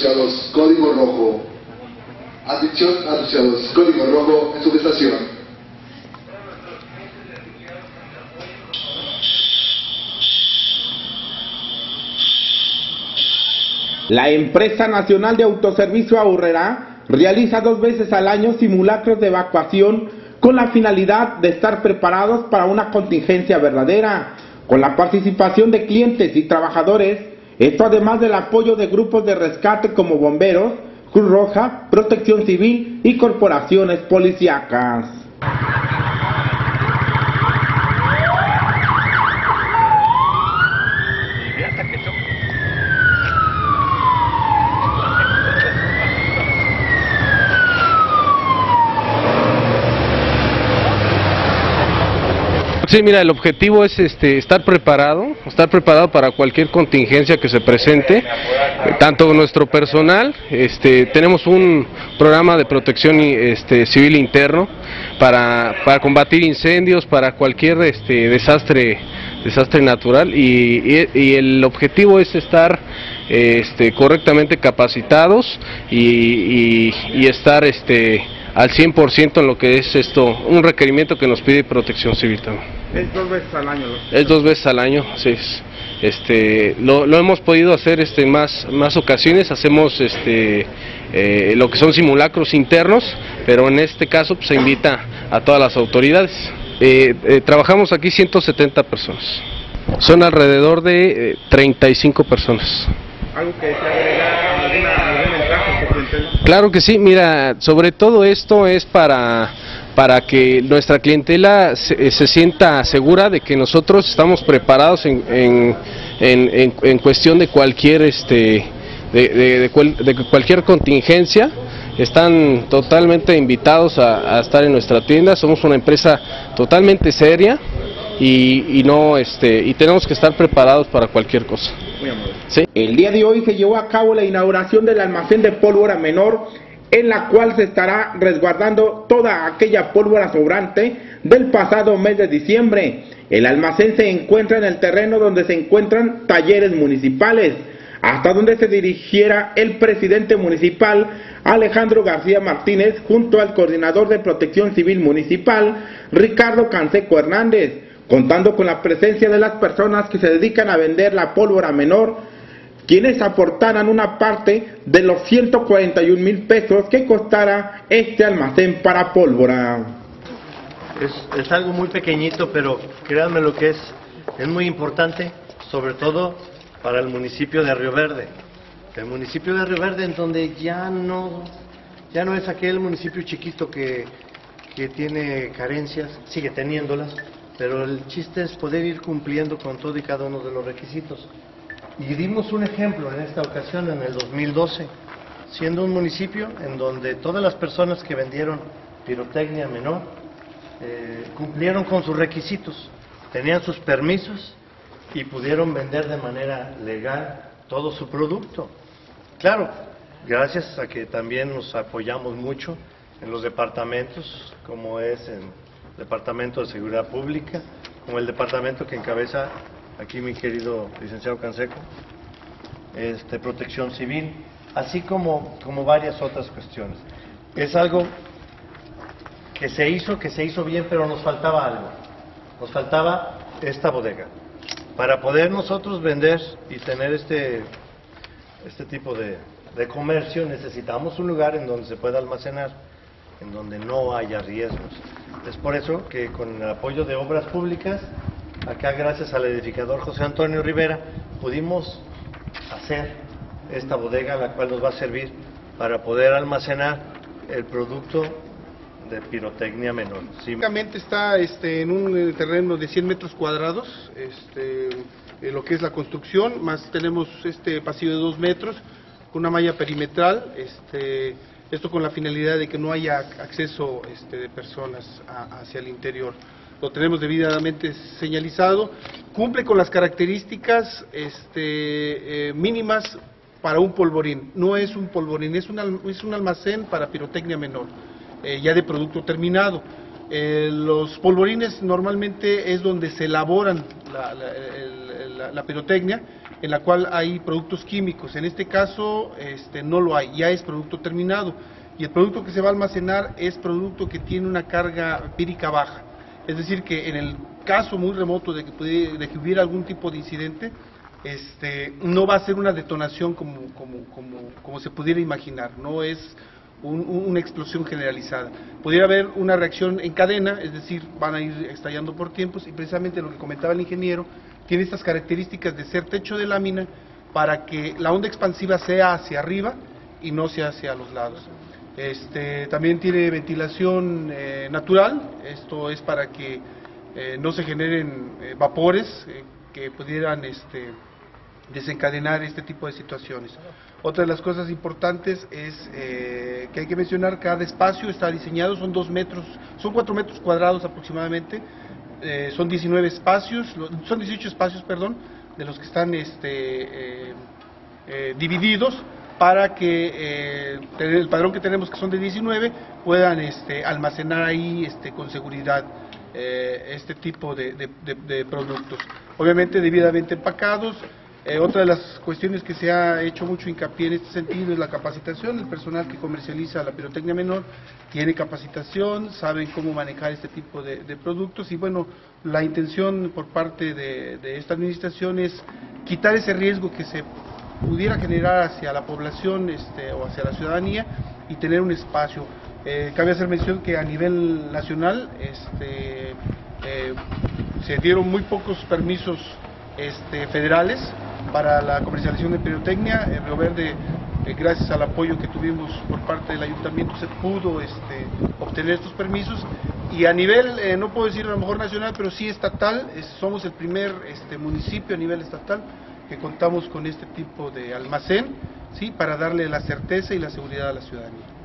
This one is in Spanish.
asociados Código Rojo. Atención, asociados Código Rojo en su estación. La empresa nacional de autoservicio Aurrera realiza 2 veces al año simulacros de evacuación con la finalidad de estar preparados para una contingencia verdadera, con la participación de clientes y trabajadores, esto además del apoyo de grupos de rescate como bomberos, Cruz Roja, Protección Civil y corporaciones policíacas. Sí, mira, el objetivo es estar preparado para cualquier contingencia que se presente, tanto nuestro personal, tenemos un programa de protección civil interno para combatir incendios, para cualquier desastre natural y el objetivo es estar correctamente capacitados y estar al 100% en lo que es un requerimiento que nos pide Protección Civil también. ¿Es 2 veces al año? Es 2 veces al año, sí. Lo hemos podido hacer en más ocasiones, hacemos lo que son simulacros internos, pero en este caso pues, se invita a todas las autoridades. Trabajamos aquí 170 personas, son alrededor de 35 personas. ¿Algo que se agrega, algún ventaja que clientela? Claro que sí, mira, sobre todo esto es para que nuestra clientela se sienta segura de que nosotros estamos preparados en cuestión de cualquier cualquier contingencia. Están totalmente invitados a estar en nuestra tienda. Somos una empresa totalmente seria y tenemos que estar preparados para cualquier cosa. Muy amable. ¿Sí? El día de hoy se llevó a cabo la inauguración del almacén de pólvora menor, en la cual se estará resguardando toda aquella pólvora sobrante del pasado mes de diciembre. El almacén se encuentra en el terreno donde se encuentran talleres municipales, hasta donde se dirigiera el presidente municipal Alejandro García Martínez junto al coordinador de Protección Civil Municipal Ricardo Canseco Hernández, contando con la presencia de las personas que se dedican a vender la pólvora menor, quienes aportaran una parte de los 141,000 pesos que costara este almacén para pólvora. Es algo muy pequeñito, pero créanme lo que es muy importante, sobre todo para el municipio de Río Verde. El municipio de Río Verde, en donde ya no es aquel municipio chiquito que tiene carencias, sigue teniéndolas, pero el chiste es poder ir cumpliendo con todo y cada uno de los requisitos. Y dimos un ejemplo en esta ocasión, en el 2012, siendo un municipio en donde todas las personas que vendieron pirotecnia menor cumplieron con sus requisitos, tenían sus permisos y pudieron vender de manera legal todo su producto. Claro, gracias a que también nos apoyamos mucho en los departamentos, como es el Departamento de Seguridad Pública, como el departamento que encabeza aquí mi querido licenciado Canseco, Protección Civil, así como varias otras cuestiones. Es algo que se hizo bien, pero nos faltaba algo. Nos faltaba esta bodega. Para poder nosotros vender y tener este tipo de comercio, necesitamos un lugar en donde se pueda almacenar, en donde no haya riesgos. Es por eso que con el apoyo de Obras Públicas, acá gracias al edificador José Antonio Rivera, pudimos hacer esta bodega, la cual nos va a servir para poder almacenar el producto de pirotecnia menor. Básicamente está en un terreno de 100 metros cuadrados, lo que es la construcción, más tenemos este pasillo de 2 metros, con una malla perimetral, esto con la finalidad de que no haya acceso de personas hacia el interior. Lo tenemos debidamente señalizado, cumple con las características mínimas para un polvorín. No es un polvorín, es un almacén para pirotecnia menor, ya de producto terminado. Los polvorines normalmente es donde se elaboran la pirotecnia, en la cual hay productos químicos. En este caso no lo hay, ya es producto terminado, y el producto que se va a almacenar es producto que tiene una carga empírica baja. Es decir, que en el caso muy remoto de que hubiera algún tipo de incidente, no va a ser una detonación como se pudiera imaginar, no es una explosión generalizada. Pudiera haber una reacción en cadena, es decir, van a ir estallando por tiempos, y precisamente lo que comentaba el ingeniero, tiene estas características de ser techo de lámina para que la onda expansiva sea hacia arriba y no sea hacia los lados. También tiene ventilación natural, esto es para que no se generen vapores que pudieran desencadenar este tipo de situaciones. Otra de las cosas importantes es que hay que mencionar, cada espacio está diseñado, son 4 metros cuadrados aproximadamente, son 18 espacios, perdón, de los que están divididos, para que el padrón que tenemos, que son de 19, puedan almacenar ahí con seguridad este tipo de productos. Obviamente debidamente empacados. Otra de las cuestiones que se ha hecho mucho hincapié en este sentido es la capacitación. El personal que comercializa la pirotecnia menor tiene capacitación, saben cómo manejar este tipo de productos, y bueno, la intención por parte de esta administración es quitar ese riesgo que se pudiera generar hacia la población o hacia la ciudadanía, y tener un espacio. Cabe hacer mención que a nivel nacional se dieron muy pocos permisos federales para la comercialización de pirotecnia. En Río Verde, gracias al apoyo que tuvimos por parte del ayuntamiento, se pudo obtener estos permisos, y a nivel, no puedo decir a lo mejor nacional, pero sí estatal, somos el primer municipio a nivel estatal que contamos con este tipo de almacén, ¿sí?, para darle la certeza y la seguridad a la ciudadanía.